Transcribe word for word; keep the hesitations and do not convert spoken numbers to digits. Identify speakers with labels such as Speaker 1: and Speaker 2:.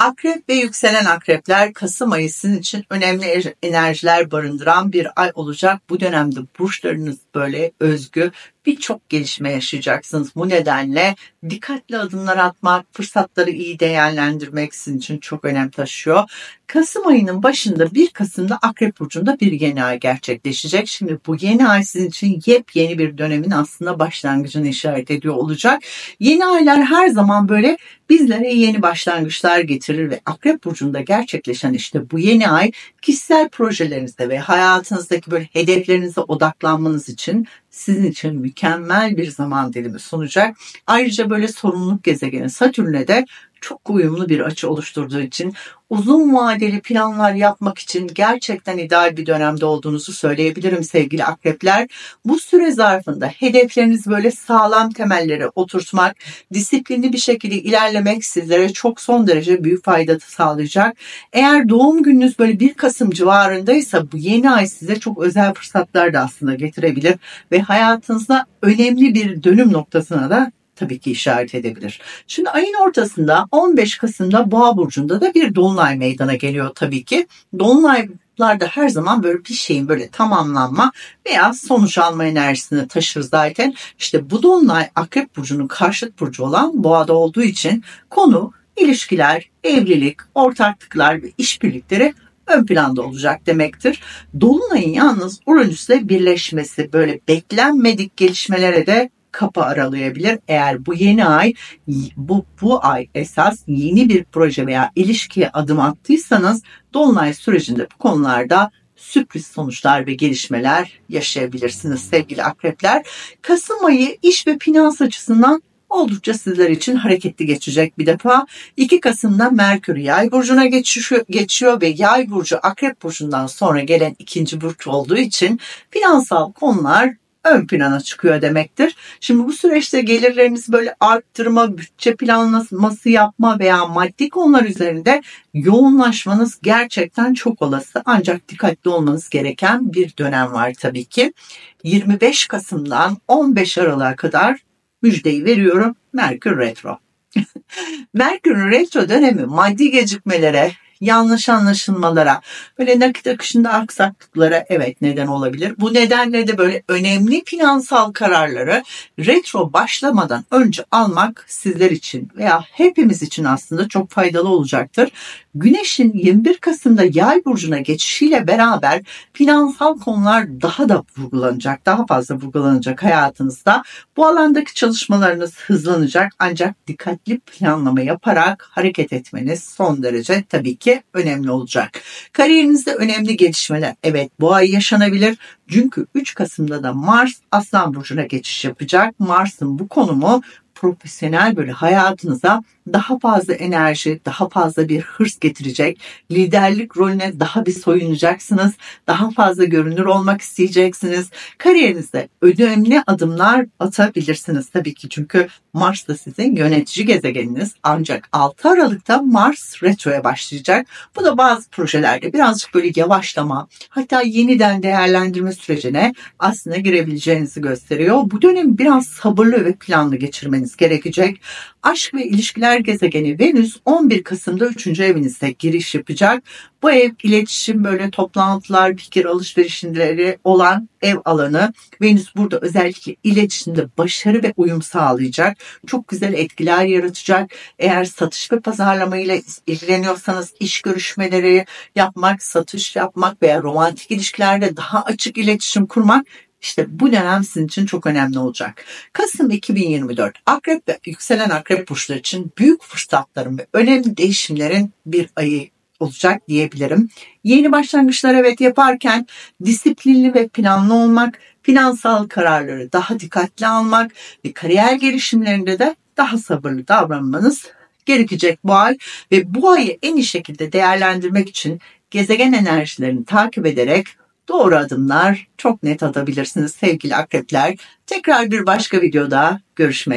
Speaker 1: Akrep ve yükselen akrepler, Kasım ayı sizin için önemli enerjiler barındıran bir ay olacak. Bu dönemde burçlarınız böyle özgü birçok gelişme yaşayacaksınız. Bu nedenle dikkatli adımlar atmak, fırsatları iyi değerlendirmek sizin için çok önem taşıyor. Kasım ayının başında bir Kasım'da Akrep Burcu'nda bir yeni ay gerçekleşecek. Şimdi bu yeni ay sizin için yepyeni bir dönemin aslında başlangıcını işaret ediyor olacak. Yeni aylar her zaman böyle bizlere yeni başlangıçlar getirir ve Akrep Burcu'nda gerçekleşen işte bu yeni ay kişisel projelerinizde ve hayatınızdaki böyle hedeflerinize odaklanmanız için sizin için mükemmel bir zaman dilimi sunacak. Ayrıca böyle sorumluluk gezegeni Satürn'e de çok uyumlu bir açı oluşturduğu için uzun vadeli planlar yapmak için gerçekten ideal bir dönemde olduğunuzu söyleyebilirim sevgili akrepler. Bu süre zarfında hedeflerinizi böyle sağlam temellere oturtmak, disiplinli bir şekilde ilerlemek sizlere çok son derece büyük fayda sağlayacak. Eğer doğum gününüz böyle bir Kasım civarındaysa bu yeni ay size çok özel fırsatlar da aslında getirebilir ve hayatınızda önemli bir dönüm noktasına da tabii ki işaret edebilir. Şimdi ayın ortasında on beş Kasım'da Boğa burcunda da bir dolunay meydana geliyor tabii ki. Dolunaylarda her zaman böyle bir şeyin böyle tamamlanma veya sonuç alma enerjisini taşır zaten. İşte bu dolunay Akrep burcunun karşıt burcu olan Boğa'da olduğu için konu ilişkiler, evlilik, ortaklıklar ve işbirlikleri ön planda olacak demektir. Dolunayın yalnız Uranüs'le birleşmesi böyle beklenmedik gelişmelere de kapı aralayabilir. Eğer bu yeni ay, bu, bu ay esas yeni bir proje veya ilişkiye adım attıysanız dolunay sürecinde bu konularda sürpriz sonuçlar ve gelişmeler yaşayabilirsiniz sevgili akrepler. Kasım ayı iş ve finans açısından oldukça sizler için hareketli geçecek bir defa. iki Kasım'da Merkür Yay burcuna geçiyor, geçiyor ve Yay burcu Akrep burcundan sonra gelen ikinci burç olduğu için finansal konular ön plana çıkıyor demektir. Şimdi bu süreçte gelirlerinizi böyle arttırma, bütçe planlaması yapma veya maddi konular üzerinde yoğunlaşmanız gerçekten çok olası. Ancak dikkatli olmanız gereken bir dönem var tabii ki. yirmi beş Kasım'dan on beş Aralık'a kadar müjdeyi veriyorum. Merkür Retro. Merkür'ün retro dönemi maddi gecikmelere, yanlış anlaşılmalara, böyle nakit akışında aksaklıklara evet neden olabilir. Bu nedenle de böyle önemli finansal kararları retro başlamadan önce almak sizler için veya hepimiz için aslında çok faydalı olacaktır. Güneşin yirmi bir Kasım'da Yay burcuna geçişiyle beraber finansal konular daha da vurgulanacak, daha fazla vurgulanacak hayatınızda. Bu alandaki çalışmalarınız hızlanacak ancak dikkatli planlama yaparak hareket etmeniz son derece tabii ki önemli olacak. Kariyerinizde önemli gelişmeler evet bu ay yaşanabilir. Çünkü üç Kasım'da da Mars Aslan burcuna geçiş yapacak. Mars'ın bu konumu profesyonel böyle hayatınıza daha fazla enerji, daha fazla bir hırs getirecek. Liderlik rolüne daha bir soyunacaksınız. Daha fazla görünür olmak isteyeceksiniz. Kariyerinizde önemli adımlar atabilirsiniz tabii ki. Çünkü Mars da sizin yönetici gezegeniniz. Ancak altı Aralık'ta Mars retroya başlayacak. Bu da bazı projelerde birazcık böyle yavaşlama, hatta yeniden değerlendirme sürecine aslında girebileceğinizi gösteriyor. Bu dönemi biraz sabırlı ve planlı geçirmeniz gerekecek. Aşk ve ilişkiler gezegeni Venüs on bir Kasım'da üçüncü evinizde giriş yapacak. Bu ev iletişim, böyle toplantılar, fikir alışverişleri olan ev alanı. Venüs burada özellikle iletişimde başarı ve uyum sağlayacak. Çok güzel etkiler yaratacak. Eğer satış ve pazarlama ile ilgileniyorsanız iş görüşmeleri yapmak, satış yapmak veya romantik ilişkilerde daha açık iletişim kurmak İşte bu dönem sizin için çok önemli olacak. Kasım iki bin yirmi dört Akrep ve yükselen Akrep burçları için büyük fırsatların ve önemli değişimlerin bir ayı olacak diyebilirim. Yeni başlangıçlar evet yaparken disiplinli ve planlı olmak, finansal kararları daha dikkatli almak ve kariyer gelişimlerinde de daha sabırlı davranmanız gerekecek bu ay ve bu ayı en iyi şekilde değerlendirmek için gezegen enerjilerini takip ederek doğru adımlar çok net atabilirsiniz sevgili akrepler. Tekrar bir başka videoda görüşmek üzere.